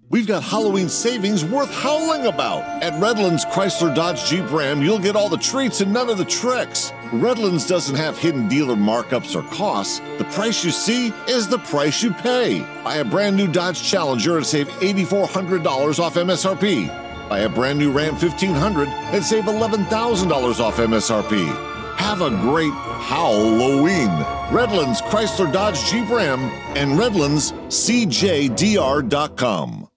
We've got Halloween savings worth howling about. At Redlands Chrysler Dodge Jeep Ram, you'll get all the treats and none of the tricks. Redlands doesn't have hidden dealer markups or costs. The price you see is the price you pay. Buy a brand new Dodge Challenger and save $8,400 off MSRP. Buy a brand new Ram 1500 and save $11,000 off MSRP. Have a great Halloween. Redlands Chrysler Dodge Jeep Ram and RedlandsCJDR.com.